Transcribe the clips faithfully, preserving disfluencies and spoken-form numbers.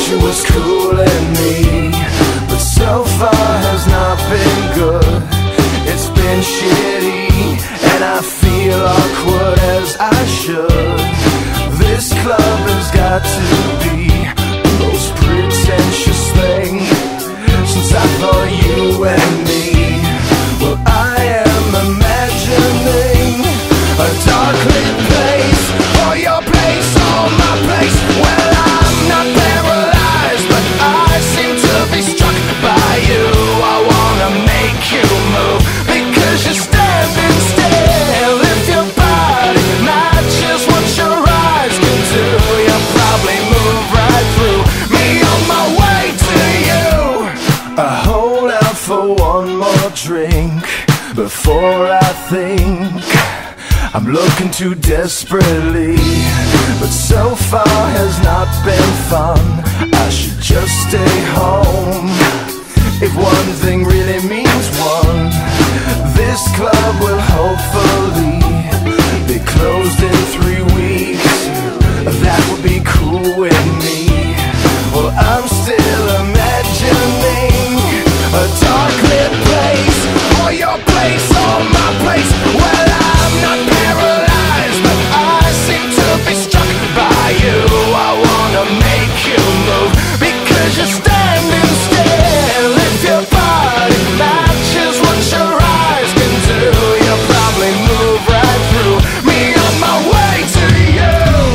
she was cooling me, but so far has not been good. It's been shitty, and I feel awkward as I should. This club has got to be the most pretentious thing since I thought you and me. Well, I am imagining a dark lit place, or your place, or my place. Well, I'm not paralyzed, but I seem to be struck by you. I wanna make you move, because you're standing still. If your body matches what your eyes can do, you'll probably move right through me on my way to you. I hold out for one more drink before I think I'm looking too desperately, but so far has not been fun. I should just stay home. If one thing really means one, this club will hopefully be closed in three weeks. That would be cool with me. Well, I'm still imagining a dark lit place, or your place, or my place. Well, I'm not paralyzed, but I seem to be struck by you. I wanna make you move, because you're standing still. If your body matches what your eyes can do, you'll probably move right through me on my way to you.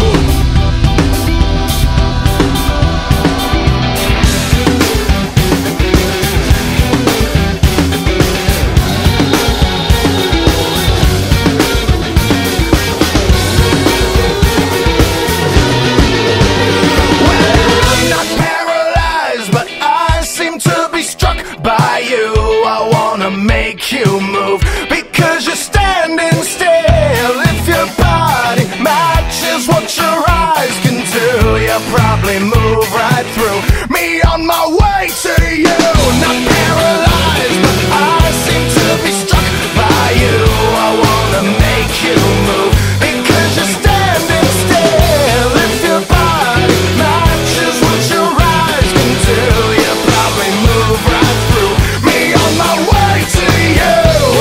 By you, I wanna make you move, because you're standing still. If your body matches what your eyes can do, you'll probably move right through me on my way to you. Not paralyzed, but I seem to be struck by you. I wanna make you move, because you're standing still. If your body matches what your eyes can do, you'll probably move right through me on my way to you.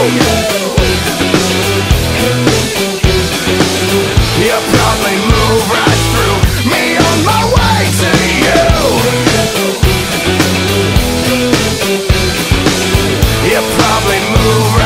You'll probably move right through me on my way to you. You'll probably move